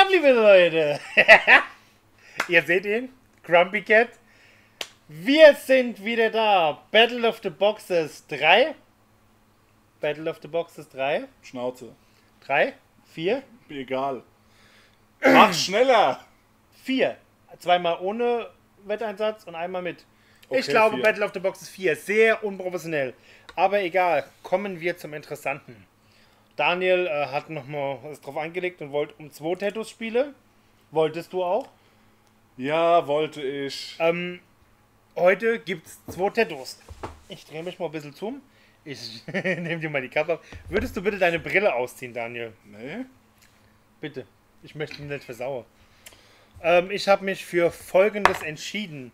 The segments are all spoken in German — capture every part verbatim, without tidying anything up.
ab, liebe Leute! Ihr seht ihn, Grumpy Cat. Wir sind wieder da. Battle of the Boxes drei. Battle of the Boxes drei. Schnauze. drei, vier. Egal. Mach schneller! vier. Zweimal ohne Wetteinsatz und einmal mit. Okay, ich glaube, vier. Battle of the Boxes vier. Sehr unprofessionell. Aber egal. Kommen wir zum Interessanten. Daniel äh, hat nochmal was drauf eingelegt und wollte um zwei Tattoos spielen. Wolltest du auch? Ja, wollte ich. Ähm, heute gibt es zwei Tattoos. Ich drehe mich mal ein bisschen zum. Ich nehme dir mal die Kappe ab. Würdest du bitte deine Brille ausziehen, Daniel? Nee? Bitte. Ich möchte ihn nicht versauen. Ähm, ich habe mich für Folgendes entschieden.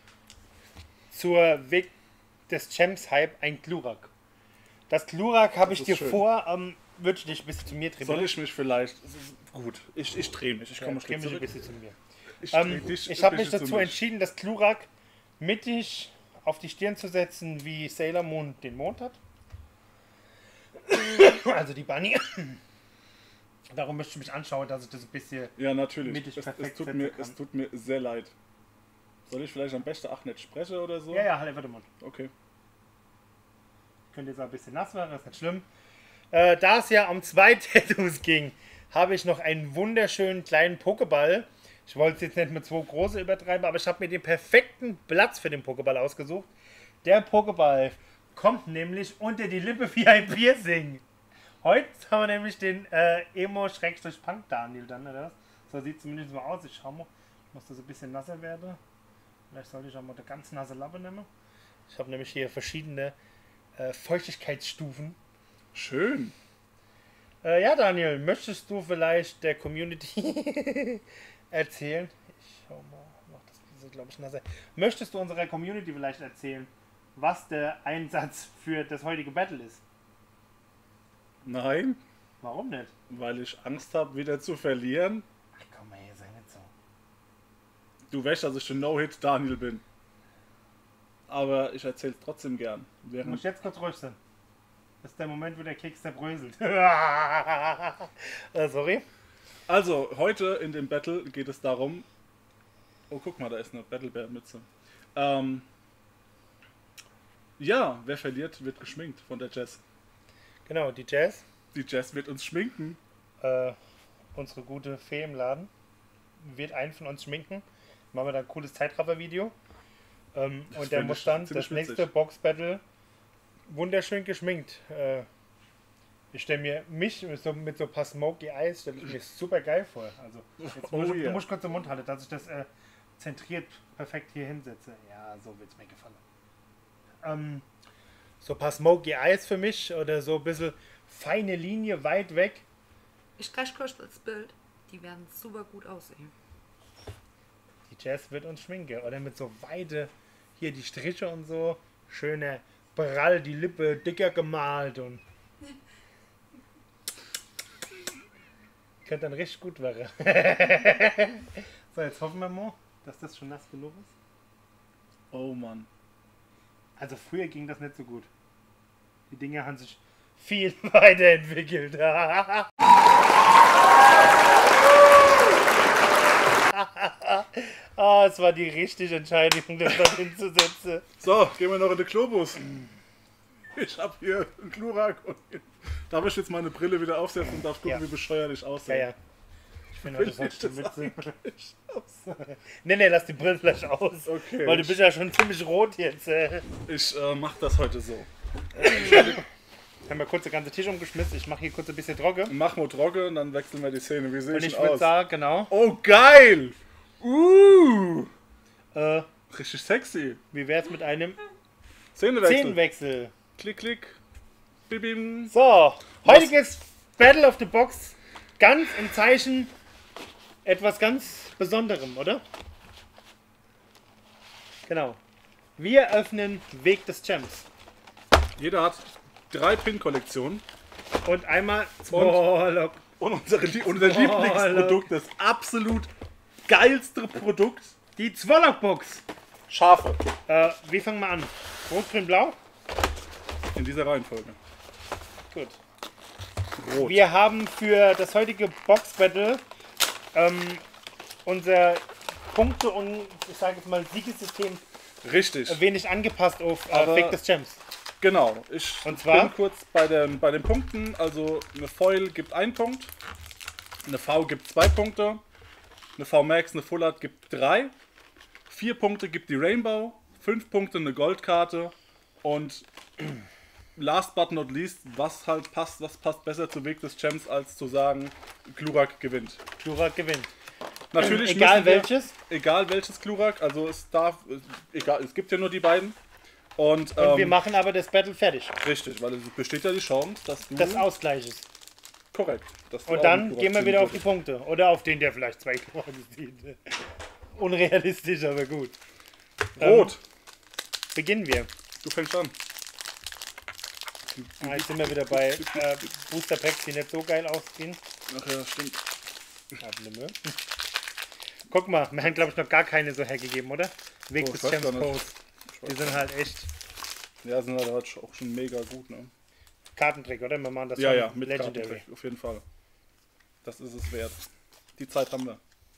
Zur Weg des Champs-Hype ein Glurak. Das Glurak habe ich ist dir schön. vor... Ähm, würde ich dich ein bisschen zu mir drehen? Soll ich mich vielleicht... Gut, ich, ich drehe mich. Ich komme Ja, schnell dreh mich ein zurück. bisschen zu mir. Ich, dreh Ähm, dich ich ein habe mich bisschen dazu zu mir. entschieden, das Glurak mittig auf die Stirn zu setzen, wie Sailor Moon den Mond hat. Also die Bunny. Darum möchte ich mich anschauen, dass ich das ein bisschen... Ja, natürlich. mittig Es, perfekt es, tut setzen mir, kann. es tut mir sehr leid. Soll ich vielleicht am besten auch nicht sprechen oder so? Ja, ja, halt einfach den Mund. Okay. Könnte jetzt auch ein bisschen nass werden, das ist nicht schlimm. Äh, da es ja um zwei Tattoos ging, habe ich noch einen wunderschönen kleinen Pokéball. Ich wollte es jetzt nicht mit zwei große übertreiben, aber ich habe mir den perfekten Platz für den Pokéball ausgesucht. Der Pokéball kommt nämlich unter die Lippe wie ein Piercing. Heute haben wir nämlich den äh, Emo-Punk Daniel dann, oder was? So sieht zumindest mal aus. Ich schau mal, ich muss das ein bisschen nasser werden. Vielleicht sollte ich auch mal eine ganz nasse Lappe nehmen. Ich habe nämlich hier verschiedene äh, Feuchtigkeitsstufen. Schön. Äh, ja, Daniel, möchtest du vielleicht der Community erzählen? Ich schau mal, mach das bisschen, glaube ich, nasser. Möchtest du unserer Community vielleicht erzählen, was der Einsatz für das heutige Battle ist? Nein, Warum nicht? weil ich Angst habe, wieder zu verlieren. Ach komm mal, hier sei nicht so. Du weißt, dass ich der No-Hit Daniel bin. Aber ich erzähle es trotzdem gern. Du Während musst jetzt kurz ruhig sein. Das ist der Moment, wo der Keks zerbröselt. äh, sorry. Also, heute in dem Battle geht es darum... Oh, guck mal, da ist eine Battle-Bear-Mütze. Ähm, ja, wer verliert, wird geschminkt von der Jess. Genau, die Jazz, Die Jess wird uns schminken. äh, unsere gute Fee im Laden, wird einen von uns schminken. Machen wir da ein cooles Zeitraffer-Video. Ähm, Das und der find muss ich dann ziemlich das nächste witzig. Box-Battle wunderschön geschminkt. Äh, ich stelle mir mich mit so, mit so ein paar Smoky Eyes stelle ich mir super geil vor. Also, jetzt Oh muss, ich- ja. du musst kurz den Mund halten, dass ich das äh, zentriert perfekt hier hinsetze. Ja, so wird es mir gefallen. Ähm, so ein paar Smoky Eyes für mich oder so ein bisschen feine Linie weit weg. Ich streiche kurz das Bild. Die werden super gut aussehen. Die Jazz wird uns schminken. Oder mit so weite, hier die Striche und so. Schöne Prall, die Lippe dicker gemalt und. Könnte dann richtig gut werden. So, jetzt hoffen wir mal, dass das schon nass genug ist. Oh Mann. Also früher ging das nicht so gut. Die Dinge haben sich viel weiterentwickelt. Ah, es war die richtige Entscheidung, das da hinzusetzen. So, gehen wir noch in den Globus. Ich habe hier einen Glurak. Und darf ich jetzt meine Brille wieder aufsetzen und darf gucken, Ja. wie bescheuert ich Ja, aussehe? ja. Ich finde, Will das ich sollte das Witze. eigentlich aus? Nee, nee, lass die Brille vielleicht aus. Okay. Weil du bist ja schon ziemlich rot jetzt. Äh. Ich äh, mach das heute so. Ich habe mal kurz den ganzen Tisch umgeschmissen. Ich mache hier kurz ein bisschen Droge. Mach mal trocken und dann wechseln wir die Szene. Wie sehe Und ich ich denn würde aus? sagen, genau. Oh, geil! Uh! Äh, Richtig sexy. wie wär's mit einem Szenenwechsel. Szenenwechsel? Klick, klick. Bibim. So, heutiges Battle of the Box ganz im Zeichen etwas ganz Besonderem, oder? Genau. Wir öffnen Weg des Champs. Jeder hat drei Pin-Kollektionen. Und einmal Zwolok. Und unsere, Lie- unser Oh, Lieblingsprodukt, das absolut geilste Produkt. Die Zwolok-Box. Schafe. Äh, wie fangen wir an? Rot, Grün, Blau? In dieser Reihenfolge. Gut. Rot. Wir haben für das heutige Box-Battle ähm, unser Punkte- und ich sage jetzt mal Siegesystem Richtig. ein wenig angepasst auf äh, Aber- Fake des Champs. Genau. Ich Und zwar? bin kurz bei den, bei den Punkten. Also eine Foil gibt einen Punkt. Eine V gibt zwei Punkte. Eine V-Max, eine Full Art gibt drei. Vier Punkte gibt die Rainbow. Fünf Punkte eine Goldkarte. Und last but not least, was halt passt, was passt besser zu Weg des Champs, als zu sagen, Glurak gewinnt. Glurak gewinnt. Natürlich Egal müssen wir- welches. Egal welches Glurak, also es darf, egal, es gibt ja nur die beiden. Und, Und ähm, wir machen aber das Battle fertig. richtig, weil es besteht ja die Chance, dass du Das Ausgleich ist. korrekt. Dass du Und auch dann einen Glurak gehen wir ziehen wieder auf die würdest. Punkte. Oder auf den, der vielleicht zwei Gluraks zieht. Unrealistisch, aber gut. Rot, Beginnen wir. du fängst an. Ah, jetzt sind wir wieder bei äh, Booster Packs, die nicht so geil aussehen. Ach ja, stimmt. Warte mal. Guck mal, wir haben glaube ich noch gar keine so hergegeben, oder? Weg Oh, des ich weiß Champs gar nicht. Pose. Die sind halt echt Ja, sind halt auch schon mega gut, ne? Kartentrick, oder? Wir machen das Ja, schon ja, mit Legendary. Kartentrick, auf jeden Fall. Das ist es wert. Die Zeit haben wir.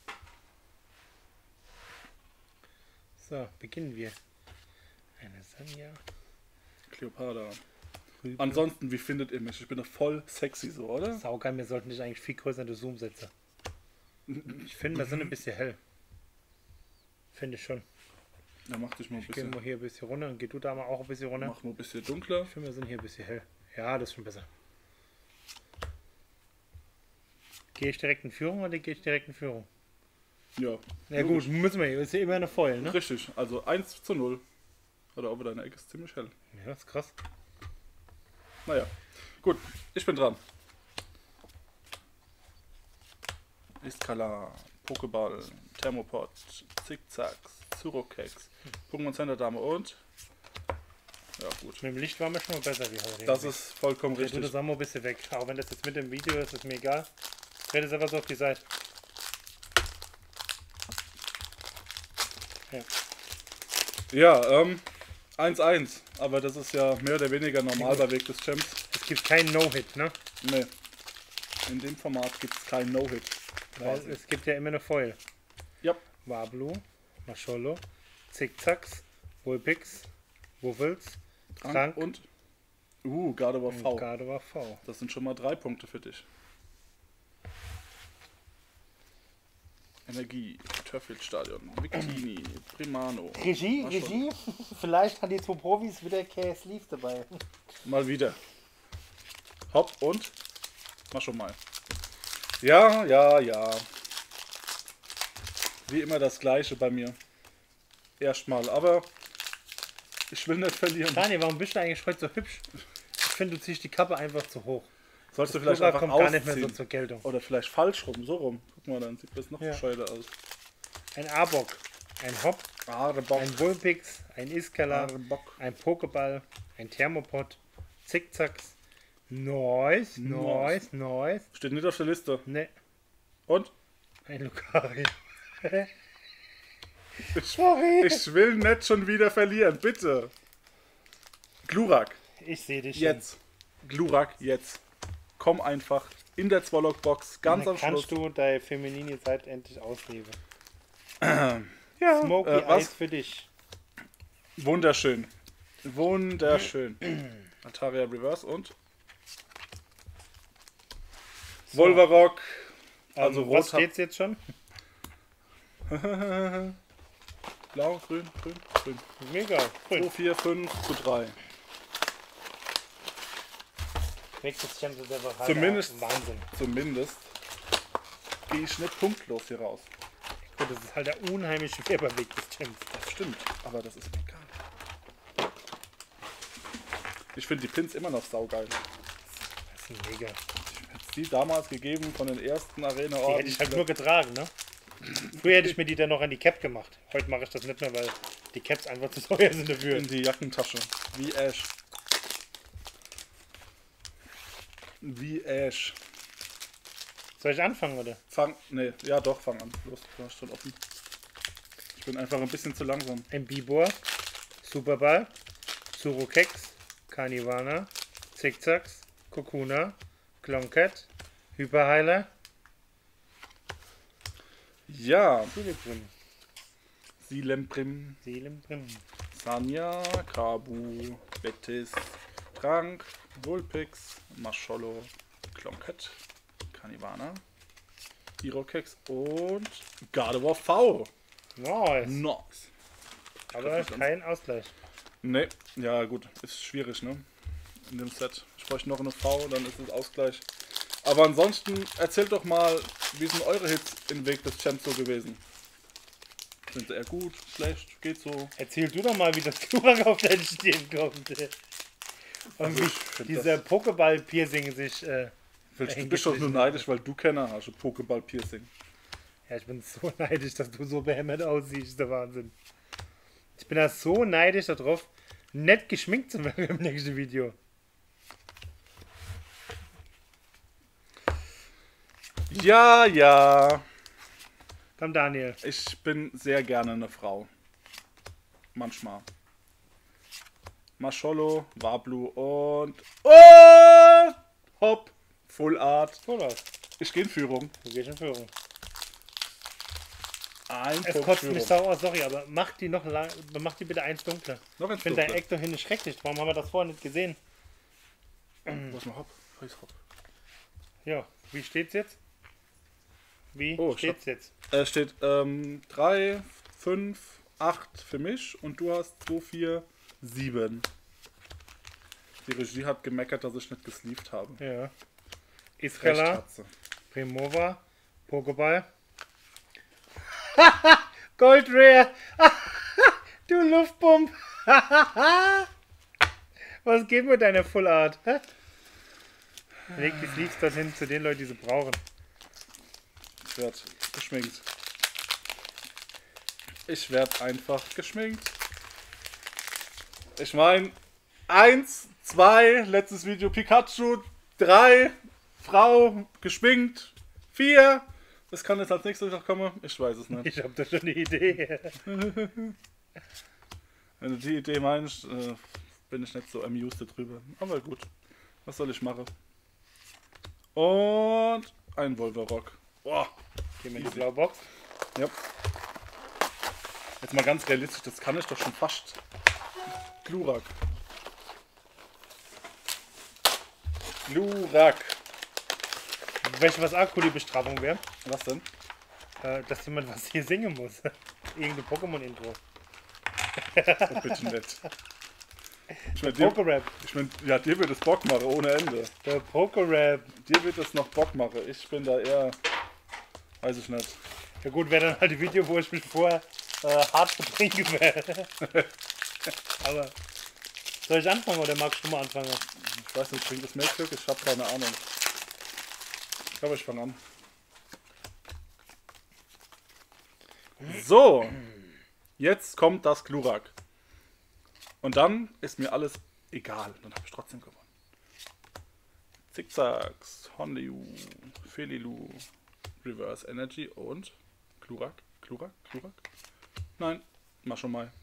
So, beginnen wir. Eine Sanja. Cleopatra. Ansonsten, wie findet ihr mich? Ich bin doch voll sexy so, oder? Saugeil, wir sollten dich eigentlich viel größer in den Zoom setzen. Ich finde, wir sind ein bisschen hell. Finde ich schon. Ja, mach dich mal ein Gehen bisschen, wir hier ein bisschen runter und geh du da mal auch ein bisschen runter. mach mal ein bisschen dunkler. Ich finde, wir sind hier ein bisschen hell. Ja, das ist schon besser. Gehe ich direkt in Führung oder gehe ich direkt in Führung? Ja. Ja logisch. gut, müssen wir hier. Ist ja immer eine Foil, ne? Richtig, also eins zu null. Oder aber deine Ecke ist ziemlich hell. Ja, das ist krass. Naja, gut, ich bin dran. Iskala, Pokéball, Thermopod, Zickzacks, Zurokex, Pokémon Center Dame und... Ja gut, Mit dem Licht waren wir schon mal besser wie heute. das ist vollkommen Ich tue richtig. das auch mal ein bisschen weg. Auch wenn das jetzt mit dem Video ist, ist mir egal. Dreh das einfach so auf die Seite. Ja. Ja, ähm, eins eins, aber das ist ja mehr oder weniger normal bei Weg des Champs. Es gibt keinen No-Hit, ne? Nee, in dem Format gibt es kein No-Hit. Weil quasi. es gibt ja immer eine Foil. Ja, Wablu, Mascholo, Zickzacks, Vulpix, Wuffels, Trank Trank und... Uh, Gardevoir und V. Gardevoir V. Das sind schon mal drei Punkte für dich. Energie, Törfeldstadion, Victini, Primano. Regie, Mal schon. Regie. Vielleicht hat die zwei Profis wieder K Sleeve dabei. Mal wieder. Hopp und mach schon mal. Ja, ja, ja. Wie immer das gleiche bei mir. Erstmal, aber ich will nicht verlieren. Daniel, warum bist du eigentlich heute so hübsch? Ich finde, du ziehst die Kappe einfach zu hoch. Sollst du Das vielleicht Plural einfach kommt gar nicht mehr so ausziehen. zur Geltung. Oder vielleicht falsch rum, so rum. Guck mal, dann sieht das noch Ja. bescheuerter aus. Ein Arbok, ein Hop, Arebock. ein Vulpix, ein Iskala, Arebock. ein Pokéball, ein Thermopod, Zickzacks, Noise, Noise, Noise, Steht nicht auf der Liste. ne, Und? ein Lucario. Ich, Sorry. ich will nicht schon wieder verlieren, bitte. Glurak. Ich sehe dich Jetzt. Glurak, jetzt. Komm einfach in der Zwollock-Box, ganz schon. am Kannst Schluss. du deine feminine Zeit endlich ausleben. Ja, Smoky äh, was? Eyes für dich. Wunderschön. Wunderschön. Altaria Reverse und So. Volvarock. Ähm, Also was rot hat- steht's jetzt schon? Blau, grün, grün, grün. Mega, zwei, cool. vier, fünf zu drei. Nächstes Champs ist einfach halt Zumindest- Wahnsinn. Zumindest gehe ich nicht punktlos hier raus. Gut, das ist halt der unheimliche Weberweg des Champs. Das stimmt, aber das ist mir egal. Ich finde die Pins immer noch saugeil. Das ist mega. Hätte es die damals gegeben von den ersten arena Die hätte ich halt nur getragen, ne? Früher hätte ich mir die dann noch an die Cap gemacht. Heute mache ich das nicht mehr, weil die Caps einfach zu teuer sind dafür. in die Jackentasche. Wie Ash. Wie Ash. Soll ich anfangen, oder? Fang. Nee, ja doch, fang an. Los, du hast schon offen. Ich bin einfach ein bisschen zu langsam. Ein Bibor, Superball, Surokex, Carnivana, Zickzacks, Kokuna, Klonket, Hyperheiler, Ja, Seelemprim. Silemprim, Seelemprim. Sanja, Kabu, Betis, Trank, Vulpix, Mascholo, Klonket, Kanivana, Irokex und Gardevoir V. Nice. Nice. Aber nicht kein Ausgleich. Ne, ja gut, ist schwierig, ne? In dem Set. Ich bräuchte noch eine V, dann ist es Ausgleich. Aber ansonsten, erzählt doch mal, wie sind eure Hits im Weg des Champs so gewesen? Sind sie eher gut, schlecht, geht so? Erzähl du doch mal, wie das Glurak auf dein Stirn kommt. Und Also wie ich find dieser Pokéball-Piercing sich... Äh, Du bist doch nur neidisch, weil du Kenner hast, ein Pokéball-Piercing. ja, ich bin so neidisch, dass du so behämmert aussiehst. Der Wahnsinn. Ich bin da so neidisch darauf, nett geschminkt zu werden im nächsten Video. Ja, ja. Komm, Daniel. Ich bin sehr gerne eine Frau. Manchmal. Mascholo, Wablu und... Und... Hopp. Full Art. Voll aus. Ich gehe in Führung. Du gehst in Führung. Ein Es Punkt kotzt Führung. mich sau aus, sorry, aber mach die noch lang, mach die bitte eins dunkler. Noch Ich eins finde dein dunkler. Eck doch hin schrecklich. Warum haben wir das vorher nicht gesehen? Was mal Hopp? Weiß Hopp. Ja, wie steht's jetzt? Wie Oh, steht's jetzt? Es steht ähm, drei, fünf, acht für mich und du hast zwei, vier, sieben. Die Regie hat gemeckert, dass ich nicht gesleeved habe. Ja. Recht Iskala, hat sie. Primova, Pokéball. Gold Rare! Du Luftpump! Was geht mit deiner Full Art? hä? Leg die Sleeves dorthin zu den Leuten, die sie brauchen. Ich werde geschminkt. Ich werde einfach geschminkt. Ich meine, eins, zwei, letztes Video Pikachu, drei, Frau, geschminkt, vier. Das kann jetzt als nächstes noch kommen. Ich weiß es nicht. Ich habe da schon eine Idee. Wenn du die Idee meinst, äh, bin ich nicht so amused drüber. Aber gut, was soll ich machen? Und ein Wolverock. Boah, Gehen wir in die blaue Box. ja. Jetzt mal ganz realistisch, das kann ich doch schon fast. Glurak. Glurak. Weißt du, was auch cool die Bestrafung wäre? Was denn? Äh, dass jemand was hier singen muss. Irgendein Pokémon-Intro. Oh, bitte nicht. Ich mein, dir, Pokerap. ich mein, ja, dir wird es Bock machen, ohne Ende. Der Pokerap. Dir wird es noch Bock machen. Ich bin da eher, weiß ich nicht. Ja gut, wäre dann halt ein Video, wo ich mich vorher äh, hart betrinken werde. Aber soll ich anfangen oder magst du mal anfangen? Ich weiß nicht, bringt das Make-up? Ich habe keine Ahnung. Ich glaube, ich fange an. So, jetzt kommt das Glurak. Und dann ist mir alles egal. Dann habe ich trotzdem gewonnen. Zickzacks, Hondiu, Felilu, Reverse Energy und Glurak, Glurak, Glurak. Nein, mach schon mal.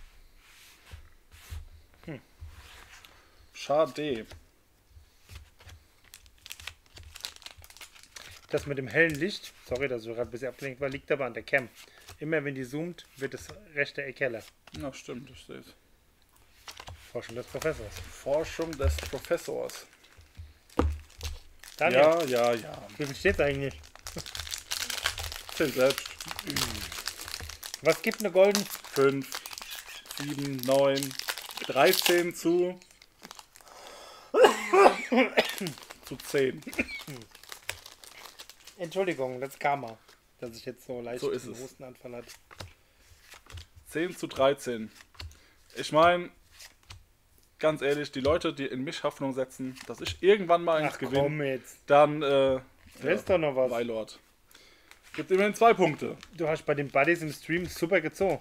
Hm. Schade. Das mit dem hellen Licht, sorry, dass ich gerade ein bisschen abgelenkt war, liegt aber an der Cam. Immer wenn die zoomt, wird das rechte Eck heller. Ja, stimmt, ich sehe es. Forschung des Professors. Forschung des Professors. Daniel, Ja, ja, ja. wie viel steht's eigentlich? Zähl selbst. Was gibt eine Golden? fünf, sieben, neun, dreizehn zu. zu zehn. Entschuldigung, das Karma, dass ich jetzt so leicht So ist einen es. Hustenanfall hatte. zehn zu dreizehn. Ich meine, ganz ehrlich, die Leute, die in mich Hoffnung setzen, dass ich irgendwann mal eins Ach gewinne, komm jetzt. dann äh, Da ist doch noch was. Weilord. Gibt immerhin zwei Punkte. Du hast bei den Buddies im Stream super gezogen.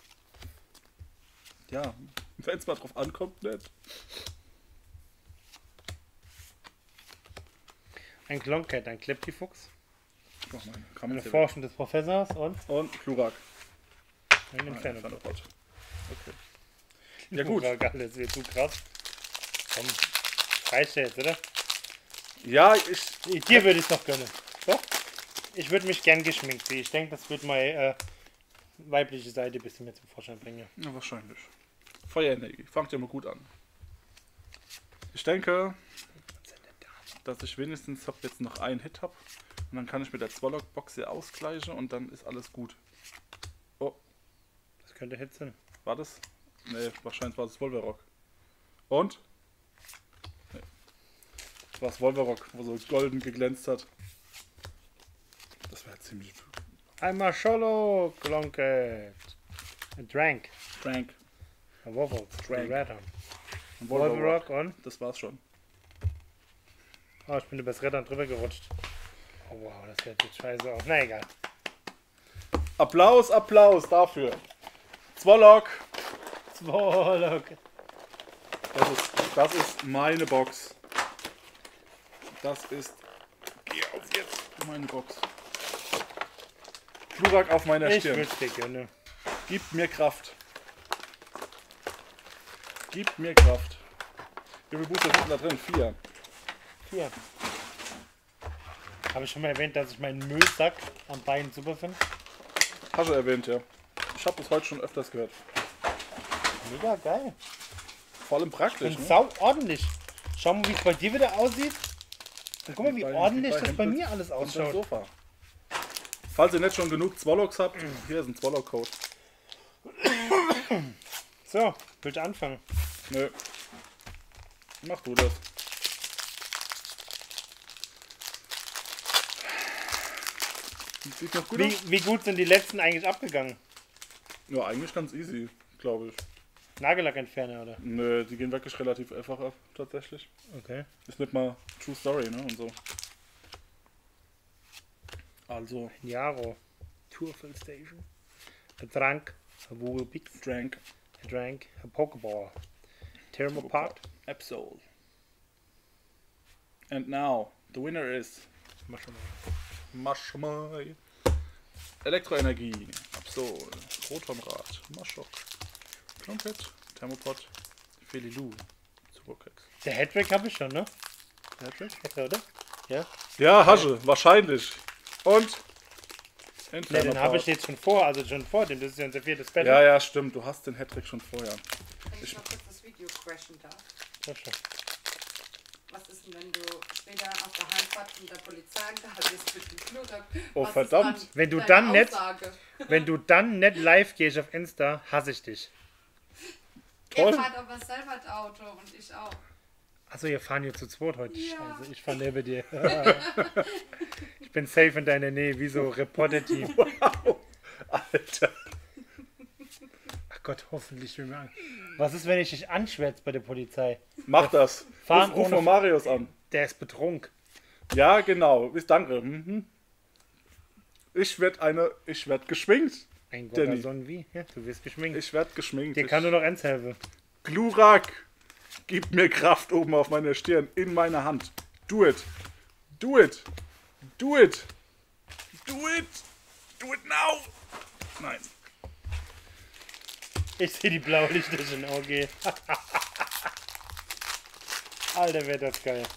Ja, wenn es mal drauf ankommt, nicht. Ein Klonket, ein Kleptifuchs, Mach mal, kann man eine jetzt Forschung des Professors und Und Klurak. ein Inferno. Infernopod. Okay. Ja gut. Oh, geil, das wird zu krass. Komm, reicht ja jetzt, oder? Ja, ich. Dir würde ich es noch gönnen. Doch? Ich würde mich gern geschminkt sehen. Ich denke, das wird meine äh, weibliche Seite ein bisschen mehr zum Vorschein bringen. Ja, wahrscheinlich. Feuerenergie. Fangt ja mal gut an. Ich denke, dass ich wenigstens hab jetzt noch einen Hit habe. Und dann kann ich mit der Zwollock-Box hier ausgleichen und dann ist alles gut. Oh, Das könnte Hit sein. war das? Ne, wahrscheinlich war es Wolverock. Und? Nee. Das war das Wolverock, wo so golden geglänzt hat. Das wäre ziemlich... Einmal Solo, Glonket. A Drank. Drank. A Waffle. Drank. Red on. Wolverock. Wolverock on. Das war's schon. Oh, ich bin über das Red on drüber gerutscht. Oh wow, das sieht jetzt scheiße aus. Na egal. Applaus, Applaus dafür. Zwollock. Zwollock. Das ist, das ist meine Box. Das ist... Geh auf jetzt. Meine Box. Glurak auf meiner Ich Stirn. würde dir gönnen. Gib mir Kraft. Gib mir Kraft. Wie viele Booster sind da drin? Vier. Vier. Habe ich schon mal erwähnt, dass ich meinen Müllsack am Bein super finde? Hast du erwähnt, ja. Ich habe das heute schon öfters gehört. Mega geil. Vor allem praktisch. Und Ne? sau ordentlich. Schau mal, wie es bei dir wieder aussieht. Und guck mal, wie Bei- ordentlich bei das bei Hempels mir alles und dem ausschaut. Sofa. Falls ihr nicht schon genug Zwolloks habt, hier ist ein Zwollock-Code. So, willst du anfangen? Nö. Mach du das. Sieht noch gut aus? Wie, wie gut sind die letzten eigentlich abgegangen? Ja, eigentlich ganz easy, glaube ich. Nagellackentferner, oder? Nö, die gehen wirklich relativ einfach ab, tatsächlich. Okay. Ist nicht mal True Story, ne? Und so. Also, Jaro. Tourfill Station. A Trank. A Google Pix. Drank. A Drank. A Pokeball. Thermopod. Absol. And now, the winner is Mach schon mal. Maschmai. Elektroenergie. Absol. Protonrad. Maschok. Klonket. Thermopod. Felilu. Superkex. Der Hattrick habe ich schon, ne? Hattrick? Ja, oder? Ja. Ja, Hasche, wahrscheinlich. Und? Ne, den habe ich jetzt schon vor, also schon vor dem. Das ist ja unser viertes Battle. Ja, ja, stimmt. Du hast den Hattrick schon vorher. Wenn ich noch kurz das Video crashen darf. Ja, schon. Was ist denn, wenn du später auf der Heimfahrt mit der Polizei angehalten bist mit dem Knoter? Oh, Was ist verdammt. dann Wenn du deine dann nicht- Aussage? Wenn du dann nicht live gehst auf Insta, hasse ich dich. Toll. Ihr fahrt aber selber das Auto und ich auch. Achso, ihr fahren hier zu zweit heute. Ja. Scheiße, ich fahre neben dir. Ich bin safe in deiner Nähe, wie so Reporter-Team. Alter. Ach Gott, hoffentlich will mir an. Was ist, wenn ich dich anschwärze bei der Polizei? Mach das. Fahren Ruf, ruf ohne- mal Marius an. Der ist betrunken. Ja, genau. Bis danke. Mhm. Ich werd eine. Ich werd geschminkt. Ein Danny. Gorgason wie? Ja, du wirst geschminkt. Ich werd geschminkt. Dir Ich- kann nur noch eins helfen. Glurak. Gib mir Kraft oben auf meiner Stirn. In meiner Hand. Do it. Do it. Do it. Do it. Do it now. Nein. Ich sehe die Blaulichter schon, okay. Alter, wäre das geil.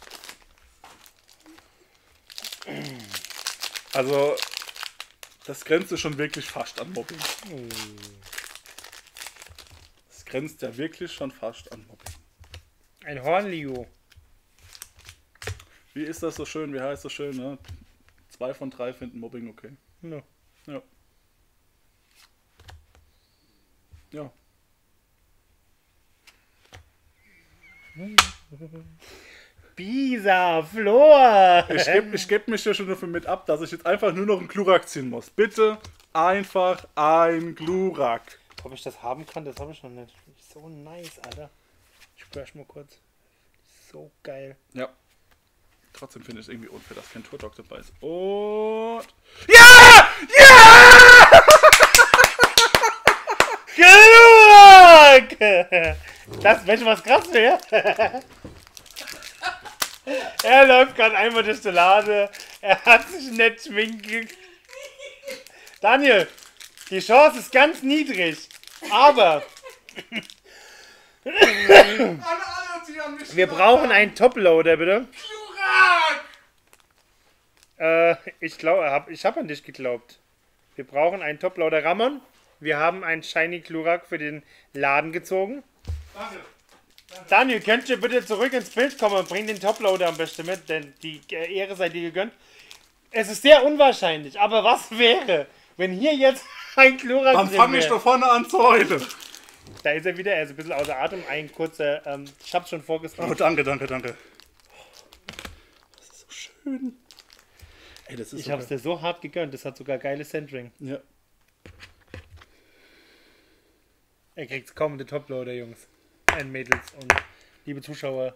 Also, das grenzt schon wirklich fast an Mobbing. Das grenzt ja wirklich schon fast an Mobbing. Ein Hornliu. Wie ist das so schön? Wie heißt das schön, ne? Zwei von drei finden Mobbing okay. No. Ja. Ja. Bisa, Flor. Ich gebe ich geb mich ja schon dafür mit ab, dass ich jetzt einfach nur noch einen Glurak ziehen muss. Bitte einfach ein Glurak. Ob ich das haben kann, das habe ich noch nicht. So nice, Alter. Ich crash mal kurz. So geil. Ja. Trotzdem finde ich es irgendwie unfair, dass kein Turdog dabei ist. Und... Ja! Ja! Genug! Das, weißt du, was krass wäre? Er läuft gerade einmal durch die Lade. Er hat sich nicht schminken. Daniel, die Chance ist ganz niedrig. Aber Alle, alle, die haben mich wir brauchen einen Toploader, bitte. Glurak! Äh, ich glaube, hab, ich habe an dich geglaubt. Wir brauchen einen Toploader Ramon. Wir haben einen Shiny Glurak für den Laden gezogen. Danke. Daniel, könnt ihr bitte zurück ins Bild kommen und bring den Toploader am besten mit, denn die äh, Ehre sei dir gegönnt. Es ist sehr unwahrscheinlich, aber was wäre, wenn hier jetzt ein Glurak Dann drin fange ich wäre? da vorne an zu heulen. Da ist er wieder, er ist ein bisschen außer Atem. Ein kurzer, ähm, ich hab's schon Oh, vorgestellt. danke, danke, danke. Das ist so schön. Ey, das ist Ich so hab's geil. dir so hart gegönnt, das hat sogar geiles Centering. Ja. Er kriegt's kaum mit den Toploader, Jungs. Und Mädels und liebe Zuschauer.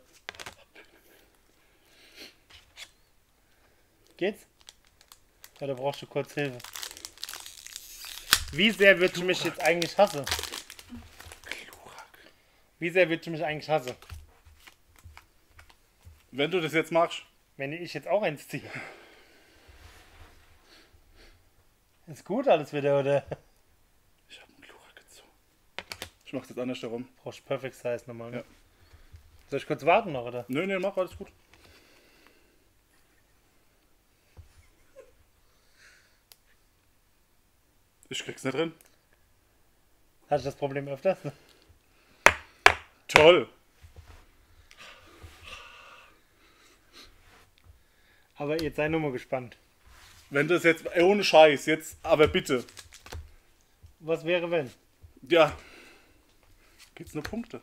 Geht's? Oder brauchst du kurz Hilfe? Wie sehr wird du mich jetzt eigentlich hassen? Wie sehr wird du mich eigentlich hassen? Wenn du das jetzt machst. Wenn ich jetzt auch eins ziehe. Ist gut alles wieder, oder? Ich habe einen Glurak gezogen. Ich mach's jetzt anders herum. Brauchst du Perfect Size nochmal, ne? Ja. Soll ich kurz warten noch, oder? Nö, nö, mach alles gut. Ich krieg's nicht drin. Hatte ich das Problem öfters? Toll. Aber jetzt sei nur mal gespannt. Wenn das jetzt, ey, ohne Scheiß, jetzt, aber bitte. Was wäre, wenn? Ja. Gibt's nur Punkte.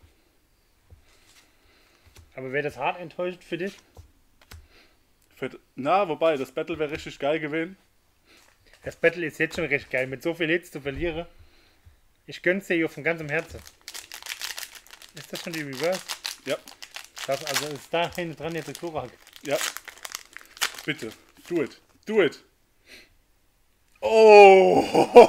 Aber wäre das hart enttäuscht für dich? Für, na, wobei, das Battle wäre richtig geil gewesen. Das Battle ist jetzt schon recht geil. Mit so viel Hits zu verlieren. Ich gönn's dir hier von ganzem Herzen. Ist das schon die Reverse? Ja, Das, also ist da hinten dran jetzt der Klorak. ja. Bitte, do it, do it. Oh!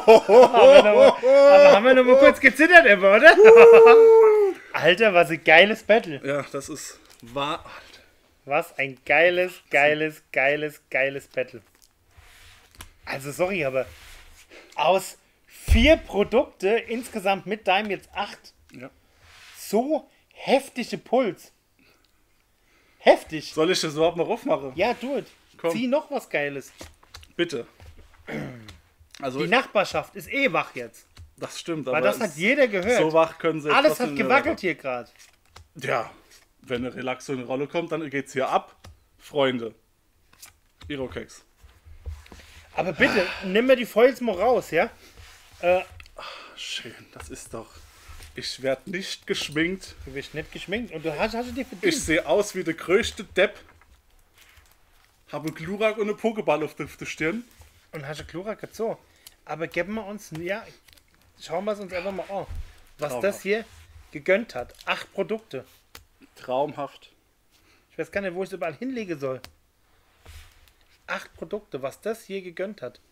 Aber haben wir noch mal kurz gezittert, Emma, oder? Alter, was ein geiles Battle. Ja, das ist wahr. Was ein geiles, geiles, geiles, geiles Battle. Also sorry, aber aus vier Produkte, insgesamt mit deinem jetzt acht, Ja. so heftige Puls. Heftig. Soll ich das überhaupt noch aufmachen? Ja, do it. Komm. Zieh noch was Geiles. Bitte. Also, Die Nachbarschaft ist eh wach jetzt. das stimmt. Weil aber das hat es- jeder gehört. So wach können sie jetzt Alles trotzdem hat nicht gewackelt hier gerade. werden. Ja, wenn eine Relaxo in die Rolle kommt, dann geht's hier ab. Freunde. Irokex. Aber bitte, nimm mir die Foils mal raus, ja? Äh, Schön, das ist doch. Ich werde nicht geschminkt. du bist nicht geschminkt und du hast, hast du dir verdient. Ich sehe aus wie der größte Depp. Habe einen Glurak und einen Pokéball auf der, auf der Stirn. Und hast du Chlorak gezogen. Aber geben wir uns, ja, schauen wir es uns einfach mal an. Was Traumhaft. das hier gegönnt hat. Acht Produkte. Traumhaft. Ich weiß gar nicht, wo ich es überall hinlegen soll. Acht Produkte, was das hier gegönnt hat.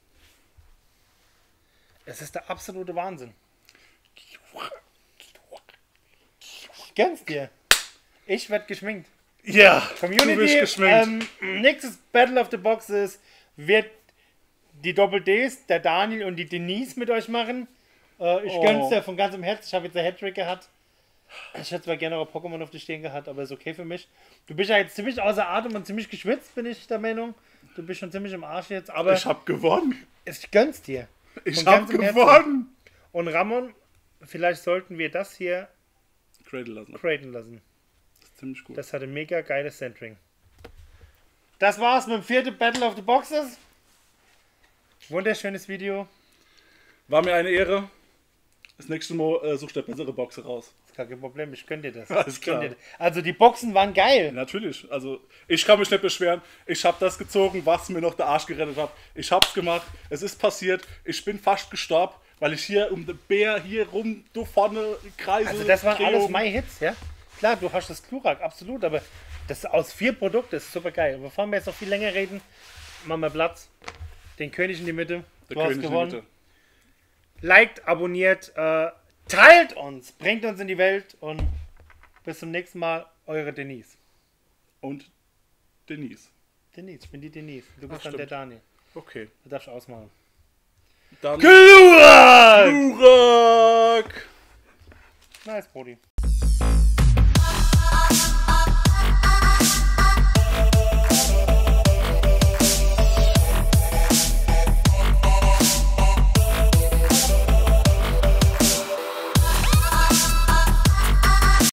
Es ist der absolute Wahnsinn. Ich gönn's dir. Ich werd geschminkt. Ja, Community, du bist geschminkt. ähm, nächstes Battle of the Boxes wird die Doppel-Ds, der Daniel und die Denise mit euch machen. Äh, ich Oh. gönn's dir von ganzem Herzen. Ich habe jetzt einen Hattrick gehabt. Ich hätte zwar gerne auch Pokémon auf die Stehen gehabt, aber ist okay für mich. Du bist ja jetzt ziemlich außer Atem und ziemlich geschwitzt, bin ich der Meinung. Du bist schon ziemlich im Arsch jetzt, aber Ich habe gewonnen. ich gönn's dir. Ich Von habe ganzem Herzen. gewonnen. Und Ramon, vielleicht sollten wir das hier Cradle lassen. craten lassen. Das ist ziemlich gut. Das hatte mega geiles Centering. Das war's mit dem vierten Battle of the Boxes. Wunderschönes Video. War mir eine Ehre. Das nächste Mal äh, sucht der bessere Boxer raus. Ist gar kein Problem, ich gönn dir das. Alles Ich gönn klar. dir das. Also die Boxen waren geil. Natürlich. Also ich kann mich nicht beschweren. Ich habe das gezogen, was mir noch der Arsch gerettet hat. Ich hab's gemacht. Es ist passiert. Ich bin fast gestorben, weil ich hier um den Bär hier rum, du vorne kreise. Also das waren dreh alles um. My Hits, ja? Klar, du hast das Glurak, absolut, aber das aus vier Produkten ist super geil. Und bevor wir jetzt noch viel länger reden, machen wir Platz. Den König in die Mitte. Der Du hast König in die gewonnen. Mitte. Liked, abonniert, äh, teilt uns, bringt uns in die Welt und bis zum nächsten Mal, eure Denise. Und Denise. Denise, ich bin die Denise. Du bist Ach, dann der stimmt. Daniel. Okay. Du darfst ausmachen. Dann Glurak! Glurak! Nice, Brody.